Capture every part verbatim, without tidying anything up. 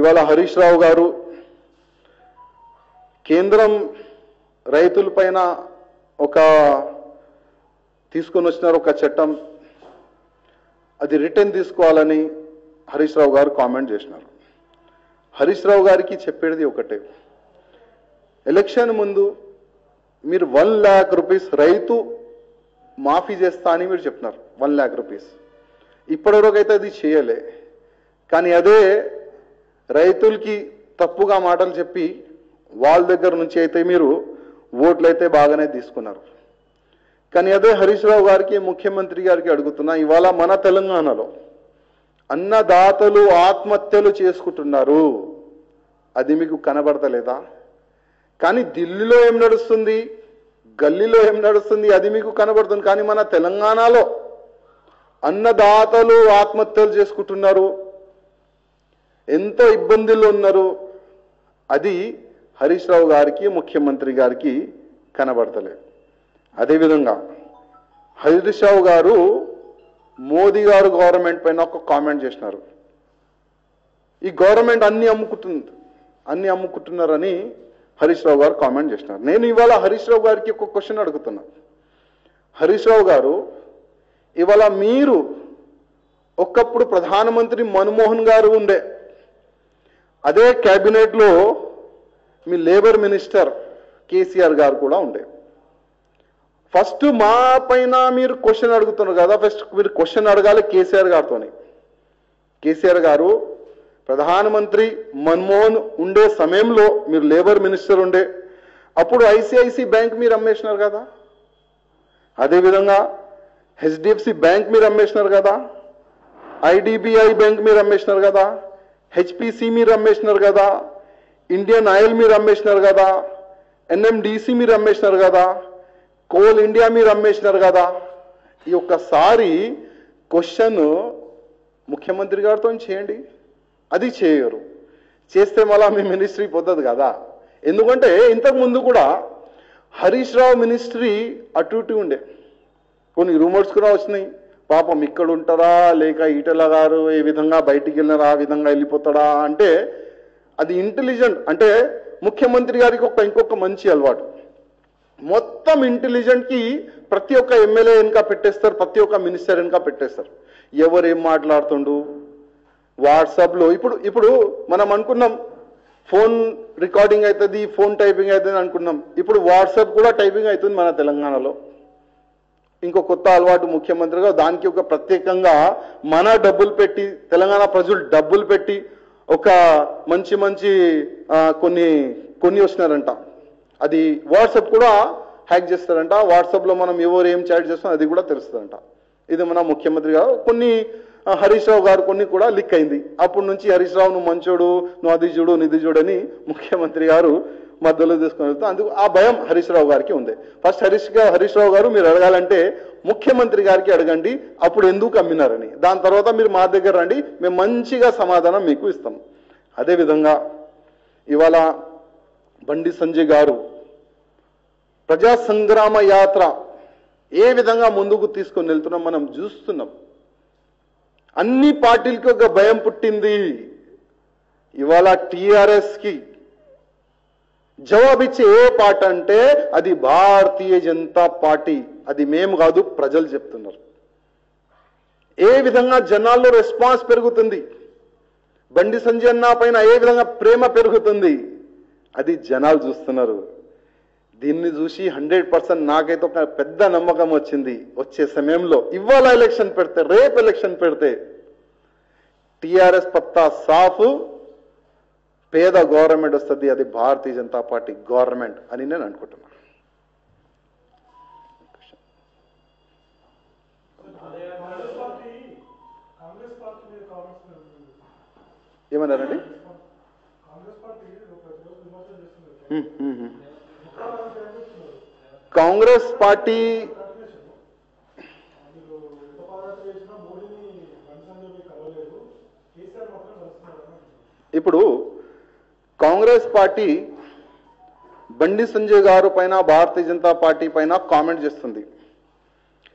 ఇవాళ హరీష్ రావు గారు కేంద్రం రైతులపైన ఒక తీసుకొని వచ్చినారు ఒక చట్టం, అది రిటర్న్ తీసుకోవాలని హరీష్ రావు గారు కామెంట్ చేసినారు. హరీష్ రావు గారికి చెప్పేది ఒకటే, ఎలక్షన్ ముందు మీరు వన్ ల్యాక్ రూపీస్ రైతు మాఫీ చేస్తా అని మీరు చెప్పినారు. వన్ ల్యాక్ రూపీస్ ఇప్పటివరకు అయితే అది చేయలే. కానీ అదే రైతులకి తప్పుగా మాటలు చెప్పి వాళ్ళ దగ్గర నుంచి అయితే మీరు ఓట్లు అయితే బాగానే తీసుకున్నారు. కానీ అదే హరీష్ రావు గారికి ముఖ్యమంత్రి గారికి అడుగుతున్నా, ఇవాళ మన తెలంగాణలో అన్నదాతలు ఆత్మహత్యలు చేసుకుంటున్నారు, అది మీకు కనబడతలేదా? కానీ ఢిల్లీలో ఏం నడుస్తుంది, గల్లీలో ఏం నడుస్తుంది అది మీకు కనబడుతుంది. కానీ మన తెలంగాణలో అన్నదాతలు ఆత్మహత్యలు చేసుకుంటున్నారు, ఎంతో ఇబ్బందులు ఉన్నారు, అది హరీష్ రావు గారికి ముఖ్యమంత్రి గారికి కనబడతలేదు. అదేవిధంగా హరీష్ రావు గారు మోదీ గారు గవర్నమెంట్ పైన ఒక కామెంట్ చేసినారు, ఈ గవర్నమెంట్ అన్ని అమ్ముకుంటుంది అన్ని అమ్ముకుంటున్నారని హరీష్ రావు గారు కామెంట్ చేసినారు. నేను ఇవాళ హరీష్ రావు గారికి ఒక క్వశ్చన్ అడుగుతున్నా. హరీష్ రావు గారు, ఇవాళ మీరు ఒకప్పుడు ప్రధానమంత్రి మన్మోహన్ గారు ఉండే, అదే క్యాబినెట్లో మీ లేబర్ మినిస్టర్ కేసీఆర్ గారు కూడా ఉండే. ఫస్ట్ మా పైన మీరు క్వశ్చన్ అడుగుతున్నారు కదా, ఫస్ట్ మీరు క్వశ్చన్ అడగాలి కేసీఆర్ గారితోని. కేసీఆర్ గారు ప్రధానమంత్రి మన్మోహన్ ఉండే సమయంలో మీరు లేబర్ మినిస్టర్ ఉండే, అప్పుడు ఐసిఐసి బ్యాంక్ మీరు అమ్మేసినారు కదా, అదేవిధంగా హెచ్డిఎఫ్సి బ్యాంక్ మీరు అమ్మేసినారు కదా, ఐడిబిఐ బ్యాంక్ మీరు అమ్మేసినారు కదా, హెచ్పిసి మీరు అమ్మేసినారు కదా, ఇండియన్ ఆయిల్ మీరు అమ్మేసినారు కదా, ఎన్ఎండిసి మీరు అమ్మేసినారు కదా, కోల్ ఇండియా మీరు అమ్మేసినారు కదా. ఈ ఒక్కసారి క్వశ్చన్ ముఖ్యమంత్రి గారితో చేయండి, అది చేయరు. చేస్తే మళ్ళా మీ మినిస్ట్రీ పోతుంది కదా. ఎందుకంటే ఇంతకు ముందు కూడా హరీష్ రావు మినిస్ట్రీ అటు ఇటు ఉండే, కొన్ని రూమర్స్ కూడా వచ్చినాయి, పాపం ఇక్కడ ఉంటారా లేక ఈటెల గారు ఏ విధంగా బయటికి వెళ్ళినారా ఆ విధంగా వెళ్ళిపోతాడా అంటే, అది ఇంటెలిజెంట్ అంటే ముఖ్యమంత్రి గారికి ఒక ఇంకొక మంచి అలవాటు, మొత్తం ఇంటెలిజెంట్కి ప్రతి ఒక్క ఎమ్మెల్యే వెనుక పెట్టేస్తారు, ప్రతి ఒక్క మినిస్టర్ వెనుక పెట్టేస్తారు. ఎవరు ఏం మాట్లాడుతుండు వాట్సాప్లో, ఇప్పుడు ఇప్పుడు మనం అనుకున్నాం ఫోన్ రికార్డింగ్ అవుతుంది, ఫోన్ టైపింగ్ అవుతుంది అనుకున్నాం, ఇప్పుడు వాట్సాప్ కూడా టైపింగ్ అవుతుంది మన తెలంగాణలో. ఇంకో కొత్త అలవాటు ముఖ్యమంత్రిగా, దానికి ఒక ప్రత్యేకంగా మన డబ్బులు పెట్టి తెలంగాణ ప్రజలు డబ్బులు పెట్టి ఒక మంచి మంచి కొన్ని కొన్ని వస్తున్నారంట, అది వాట్సాప్ కూడా హ్యాక్ చేస్తారంట. వాట్సాప్లో మనం ఎవరు ఏం చాట్ చేస్తాం అది కూడా తెలుస్తుందంట. ఇది మన ముఖ్యమంత్రి గారు కొన్ని హరీష్ రావు గారు కొన్ని కూడా లీక్ అయింది. అప్పటి నుంచి హరీష్ రావు నువ్వు మంచోడు, నువ్వు అది చూడు నిధి చూడని ముఖ్యమంత్రి గారు మధ్యలో తీసుకొని వెళ్తాం. అందుకు ఆ భయం హరీష్ రావు గారికి ఉంది. ఫస్ట్ హరీష్ గా హరీష్ రావు గారు మీరు అడగాలంటే ముఖ్యమంత్రి గారికి అడగండి, అప్పుడు ఎందుకు అమ్మినారని. దాని తర్వాత మీరు మా దగ్గర రండి, మేము మంచిగా సమాధానం మీకు ఇస్తాం. అదేవిధంగా ఇవాళ బండి సంజయ్ గారు ప్రజా సంగ్రామ యాత్ర ఏ విధంగా ముందుకు తీసుకొని వెళ్తున్నాం మనం చూస్తున్నాం. అన్ని పార్టీలకి ఒక భయం పుట్టింది. ఇవాళ టిఆర్ఎస్ కి జవాబిచ్చే ఏ పార్టీ అంటే అది భారతీయ జనతా పార్టీ, అది మేము కాదు ప్రజలు చెప్తున్నారు. ఏ విధంగా జనాల్లో రెస్పాన్స్ పెరుగుతుంది, బండి సంజయ్ అన్న పైన ఏ విధంగా ప్రేమ పెరుగుతుంది, అది జనాలు చూస్తున్నారు. దీన్ని చూసి హండ్రెడ్ పర్సెంట్ నాకైతే ఒక పెద్ద నమ్మకం వచ్చింది, వచ్చే సమయంలో ఇవాళ ఎలక్షన్ పెడితే రేపు ఎలక్షన్ పెడితే టిఆర్ఎస్ పత్తా సాఫ్, పేద గవర్నమెంట్ వస్తుంది, అది భారతీయ జనతా పార్టీ గవర్నమెంట్ అని నేను అనుకుంటున్నాను. ఏమన్నారండి? కాంగ్రెస్ పార్టీ ఇప్పుడు కాంగ్రెస్ పార్టీ బండి సంజయ్ గారు పైన భారతీయ జనతా పార్టీ పైన కామెంట్ చేస్తుంది.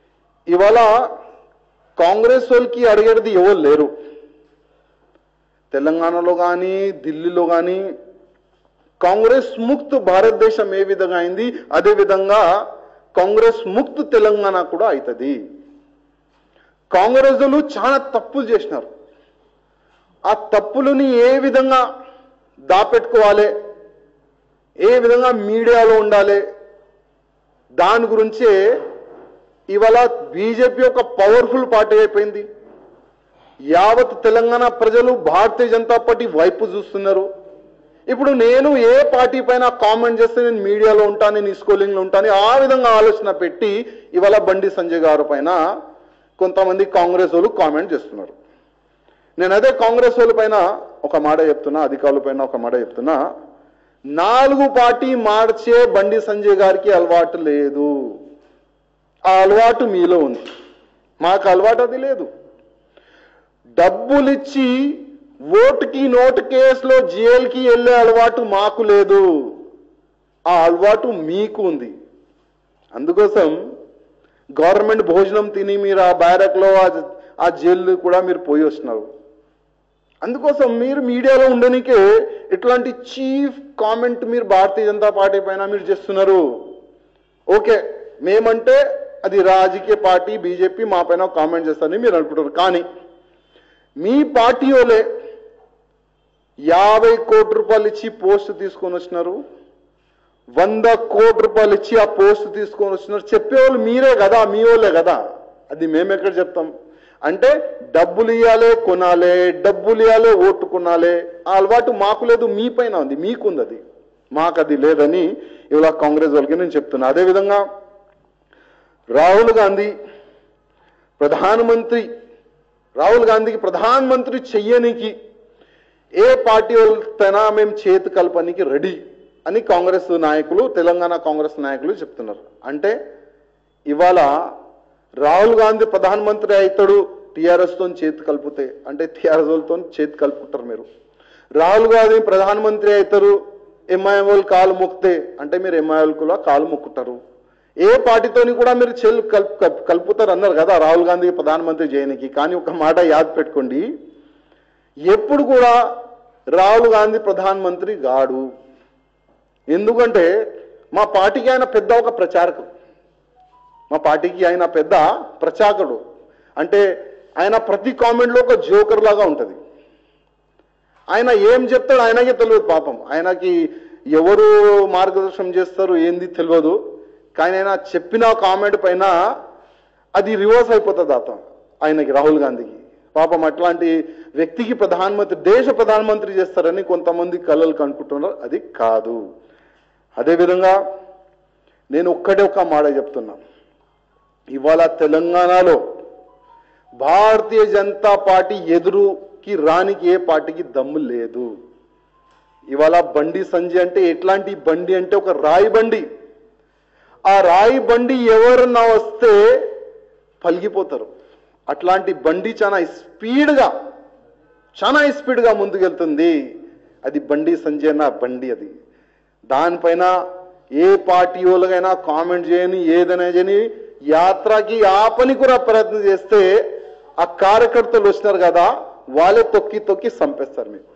ఇవాళ కాంగ్రెస్ వాళ్ళకి అడిగేది ఎవరు లేరు, తెలంగాణలో కానీ ఢిల్లీలో కానీ కాంగ్రెస్ ముక్త్ భారతదేశం ఏ విధంగా అయింది అదే విధంగా కాంగ్రెస్ ముక్త్ తెలంగాణ కూడా అవుతుంది. కాంగ్రెస్లు చాలా తప్పులు చేసినారు. ఆ తప్పులని ఏ విధంగా దాపెట్టుకోవాలి, ఏ విధంగా మీడియాలో ఉండాలి, దాని గురించే ఇవాళ బీజేపీ ఒక పవర్ఫుల్ పార్టీ అయిపోయింది. యావత్ తెలంగాణ ప్రజలు భారతీయ జనతా పార్టీ వైపు చూస్తున్నారు. ఇప్పుడు నేను ఏ పార్టీ పైన కామెంట్ చేస్తే నేను మీడియాలో ఉంటాను, నేను స్కూలింగ్లో ఉంటాను, ఆ విధంగా ఆలోచన పెట్టి ఇవాళ బండి సంజయ్ గారి పైన కొంతమంది కాంగ్రెస్ వాళ్ళు కామెంట్ చేస్తున్నారు. నేను అదే కాంగ్రెస్ వాళ్ళ పైన ఒక మాట చెప్తున్నా, అధికారుల పైన ఒక మాట చెప్తున్నా, నాలుగు పార్టీ మార్చే బండి సంజయ్ గారికి అలవాటు లేదు. ఆ అలవాటు మీలో ఉంది, మాకు అలవాటు అది లేదు. డబ్బులిచ్చి ఓటుకి నోటు కేసులో జైలుకి వెళ్ళే అలవాటు మాకు లేదు, ఆ అలవాటు మీకు ఉంది. అందుకోసం గవర్నమెంట్ భోజనం తిని మీరు ఆ బ్యారక్లో ఆ జైలు కూడా మీరు పోయి వస్తున్నారు. అందుకోసం మీరు మీడియాలో ఉండనికే ఇట్లాంటి చీఫ్ కామెంట్ మీరు భారతీయ జనతా పార్టీ పైన మీరు చేస్తున్నారు. ఓకే, మేమంటే అది రాజకీయ పార్టీ బీజేపీ మా పైన కామెంట్ చేస్తారని మీరు అనుకుంటారు. కానీ మీ పార్టీ వాళ్ళే యాభై కోట్ల రూపాయలు ఇచ్చి పోస్ట్ తీసుకొని వచ్చినారు, వంద కోట్ల రూపాయలు ఇచ్చి ఆ పోస్ట్ తీసుకొని వచ్చినారు. చెప్పేవాళ్ళు మీరే కదా, మీ వాళ్ళే కదా. అది మేము ఎక్కడ చెప్తాం? అంటే డబ్బులు ఇవ్వాలి, కొనాలి, డబ్బులు ఇవ్వాలి, ఓటు కొనాలి. ఆ అలవాటు మాకు లేదు, మీ పైన ఉంది, మీకుంది. అది మాకు అది లేదని ఇవాళ కాంగ్రెస్ వాళ్ళకి నేను చెప్తున్నా. అదేవిధంగా రాహుల్ గాంధీ ప్రధానమంత్రి రాహుల్ గాంధీకి ప్రధానమంత్రి చెయ్యనికి ఏ పార్టీ వాళ్ళతోనా మేము చేతి కలపనికి రెడీ అని కాంగ్రెస్ నాయకులు, తెలంగాణ కాంగ్రెస్ నాయకులు చెప్తున్నారు. అంటే ఇవాళ రాహుల్ గాంధీ ప్రధానమంత్రి అవుతాడు టీఆర్ఎస్తో చేతి కలిపితే, అంటే టీఆర్ఎస్ వాళ్ళతో చేతి కలుపుకుంటారు మీరు. రాహుల్ గాంధీ ప్రధానమంత్రి అవుతారు ఎంఐఎం వాళ్ళు కాలు మొక్కితే, అంటే మీరు ఎంఐఎం కూడా కాలు మొక్కుంటారు. ఏ పార్టీతోని కూడా మీరు చెల్లు కలుపు కలుపుతారు అన్నారు కదా రాహుల్ గాంధీ ప్రధానమంత్రి చేయడానికి. కానీ ఒక మాట యాద్ పెట్టుకోండి, ఎప్పుడు కూడా రాహుల్ గాంధీ ప్రధానమంత్రి గాడు. ఎందుకంటే మా పార్టీకి ఆయన పెద్ద ఒక ప్రచారకుడు, మా పార్టీకి ఆయన పెద్ద ప్రచారకుడు. అంటే ఆయన ప్రతి కామెంట్లో ఒక జోకర్ లాగా ఉంటుంది. ఆయన ఏం చెప్తాడు ఆయనకే తెలియదు పాపం. ఆయనకి ఎవరు మార్గదర్శనం చేస్తారు ఏంది తెలియదు. కానీ ఆయన చెప్పిన కామెంట్ పైన అది రివర్స్ అయిపోతుంది అత ఆయనకి, రాహుల్ గాంధీకి. పాపం అట్లాంటి వ్యక్తికి ప్రధానమంత్రి, దేశ ప్రధానమంత్రి చేస్తారని కొంతమంది కళలు కనుక్కుంటున్నారు. అది కాదు. అదేవిధంగా నేను ఒక్కటే ఒక మాట చెప్తున్నా, ఇవాళ తెలంగాణలో భారతీయ జనతా పార్టీ ఎదురుకి రానికి ఏ పార్టీకి దమ్ము లేదు. ఇవాళ బండి సంజయ్ అంటే ఎట్లాంటి బండి అంటే ఒక రాయి బండి. ఆ రాయి బండి ఎవరన్నా వస్తే పలిగిపోతారు. అట్లాంటి బండి చాలా స్పీడ్గా చాలా స్పీడ్గా ముందుకెళ్తుంది. అది బండి సంజయ్ నా బండి. అది దానిపైన ఏ పార్టీ వాళ్ళకైనా కామెంట్ చేయని ఏదైనా చేయని యాత్రకి ఆపని కూడా ప్రయత్నం చేస్తే ఆ కార్యకర్తలు వచ్చినారు కదా వాళ్ళే తొక్కి తొక్కి చంపేస్తారు మీకు.